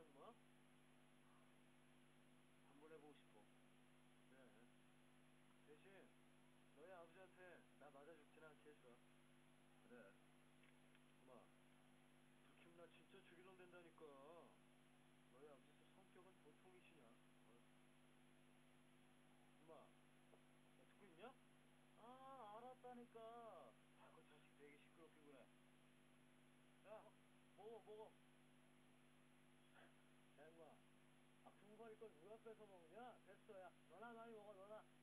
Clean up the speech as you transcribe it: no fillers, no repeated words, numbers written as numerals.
뭐? 한번 해보고 싶어. 그래. 대신 너희 아버지한테 나 맞아 죽진 않게 해줘. 그래. 엄마, 들키면 나 진짜 죽일 놈 된다니까. 너희 아버지 성격은 보통이시냐? 엄마, 나 듣고 있냐? 아, 알았다니까. 아, 그 자식 되게 시끄럽긴 그래. 야, 먹어. 야, 임마. 아, 군거리 걸 누가 뺏어 먹냐? 됐어, 야. 너나 많이 먹어, 너나.